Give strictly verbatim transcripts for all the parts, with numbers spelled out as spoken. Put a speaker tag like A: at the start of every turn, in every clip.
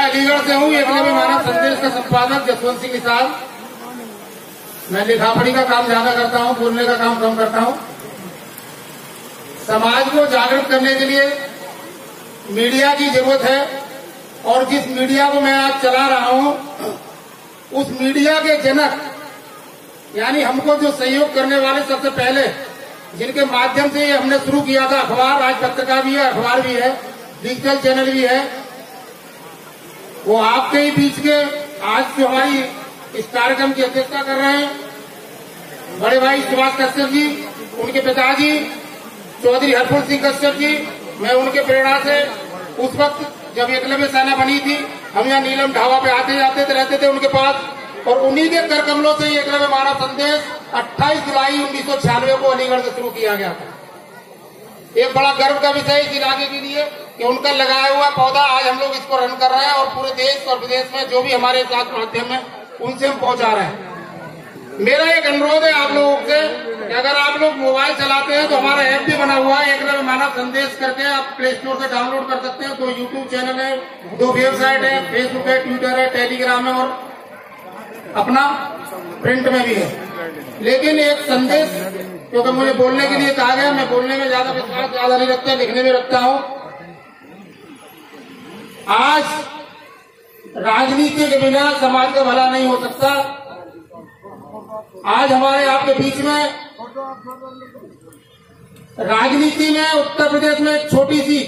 A: अलीगढ़ से हूँ। एकलव्य मानव संदेश का संपादक जसवंत सिंह निषाद। मैं लिखा पढ़ी का काम ज्यादा करता हूँ, बोलने का काम कम करता हूँ। समाज को जागरूक करने के लिए मीडिया की जरूरत है और जिस मीडिया को मैं आज चला रहा हूँ उस मीडिया के जनक यानी हमको जो सहयोग करने वाले सबसे पहले जिनके माध्यम से ये हमने शुरू किया था, अखबार, आज पत्रिका भी है, अखबार भी है, डिजिटल चैनल भी है, वो आपके ही बीच के आज जो हमारी इस कार्यक्रम की अध्यक्षता कर रहे हैं बड़े भाई सुभाष कश्यप जी, उनके पिताजी चौधरी हरपुर सिंह कश्यप जी। मैं उनके प्रेरणा से उस वक्त जब एकलव्य सेना बनी थी, हम यहाँ नीलम ढाबा पे आते जाते थे, रहते थे उनके पास, और उन्हीं के कर कमलों से एकलव्य मानव संदेश अट्ठाईस जुलाई उन्नीस सौ छियानवे को अलीगढ़ से शुरू किया गया था। एक बड़ा गर्व का विषय इस इलाके के लिए कि उनका लगाया हुआ पौधा आज हम लोग इसको रन कर रहे हैं और पूरे देश और विदेश में जो भी हमारे साथ माध्यम है उनसे हम पहुंचा रहे हैं। मेरा एक अनुरोध है आप लोगों से कि अगर आप लोग मोबाइल चलाते हैं तो हमारा ऐप भी बना हुआ है एकलव्य मानव संदेश करके, आप प्ले स्टोर से डाउनलोड कर सकते हैं। दो यूट्यूब चैनल है, दो वेबसाइट है, फेसबुक है, ट्विटर है, टेलीग्राम है और अपना प्रिंट में भी है। लेकिन एक संदेश क्योंकि मुझे बोलने के लिए कहा गया, मैं बोलने में ज्यादा विश्वास ज्यादा नहीं रखता, लिखने में रखता हूँ। आज राजनीति के बिना समाज का भला नहीं हो सकता। आज हमारे आपके बीच में राजनीति में उत्तर प्रदेश में एक छोटी सी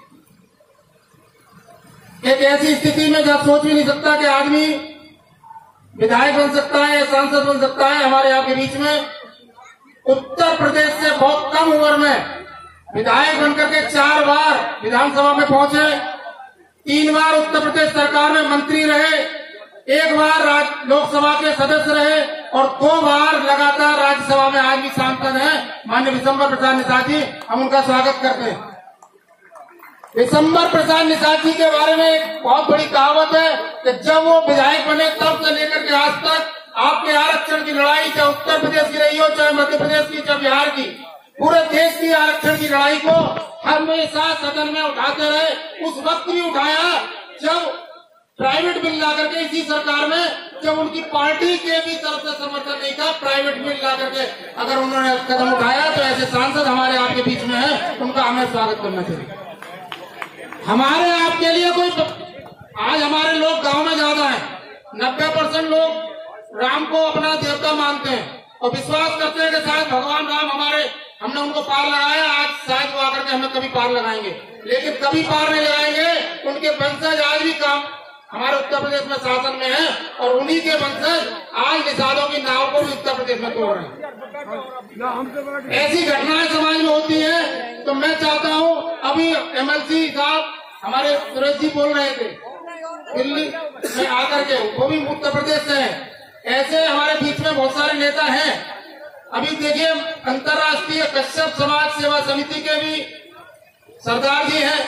A: एक ऐसी स्थिति में जब सोच भी नहीं सकता कि आदमी विधायक बन सकता है या सांसद बन सकता है। हमारे आपके बीच में उत्तर प्रदेश से बहुत कम उम्र में विधायक बनकर के चार बार विधानसभा में पहुंचे, तीन बार उत्तर प्रदेश सरकार में मंत्री रहे, एक बार लोकसभा के सदस्य रहे और दो बार लगातार राज्यसभा में आज भी सांसद हैं माननीय विशंबर प्रसाद निषाद जी। हम उनका स्वागत करते हैं। विशंबर प्रसाद निषाद जी के बारे में एक बहुत बड़ी कहावत है कि जब वो विधायक बने तब से लेकर के आज तक आपके आरक्षण की लड़ाई, चाहे उत्तर प्रदेश की रही हो, चाहे मध्य प्रदेश की, चाहे बिहार की, पूरे देश की आरक्षण की लड़ाई को हमेशा सदन में उठाते रहे। उस वक्त भी उठाया जब प्राइवेट बिल ला करके इसी सरकार में, जब उनकी पार्टी के भी तरफ से समर्थन नहीं था, प्राइवेट बिल ला करके अगर उन्होंने कदम उठाया तो ऐसे सांसद हमारे आपके बीच में है, उनका हमें स्वागत करना चाहिए। हमारे आपके लिए कोई आज हमारे लोग गांव में ज्यादा हैं, नब्बे परसेंट लोग राम को अपना देवता मानते हैं और विश्वास करते हैं कि शायद भगवान राम हमारे हमने उनको पार लगाया, आज शायद वो आकर के हमें कभी पार लगाएंगे, लेकिन कभी पार नहीं लगाएंगे। उनके वंशज आज भी काम हमारे उत्तर प्रदेश में शासन में है और उन्हीं के वंशज आज निषादों की नाव को भी उत्तर प्रदेश में तोड़ रहे हैं। ऐसी घटनाएं समाज में होती है तो मैं चाहता हूं, अभी एमएलसी साहब हमारे सुरेश जी बोल रहे थे दिल्ली में आकर के, वो भी उत्तर प्रदेश से हैं। ऐसे हमारे बीच में बहुत सारे नेता हैं। अभी देखिए अंतर्राष्ट्रीय कश्यप समाज सेवा समिति के भी सरदार जी हैं,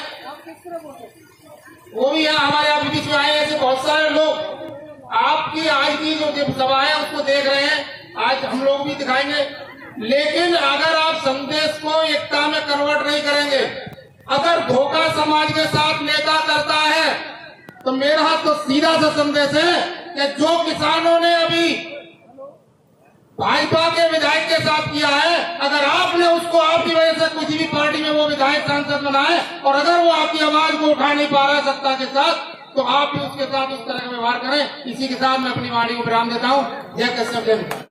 A: वो भी यहाँ हमारे आपके बीच में आए। ऐसे बहुत सारे लोग आपकी आज की जो सभा है उसको देख रहे हैं, आज हम लोग भी दिखाएंगे। लेकिन अगर आप संदेश को एकता में कन्वर्ट नहीं करेंगे, अगर धोखा समाज के साथ नेता करता है तो मेरा तो सीधा सा संदेश है कि जो किसानों ने अभी भाजपा के विधायक के साथ किया है, अगर आपने उसको आपकी वजह से किसी भी पार्टी में वो विधायक सांसद बनाए और अगर वो आपकी आवाज को उठा नहीं पा रहा है सत्ता के साथ, तो आप भी उसके साथ उस तरह का व्यवहार करें। इसी के साथ मैं अपनी वाणी को विराम देता हूँ। जय कश्यप जय।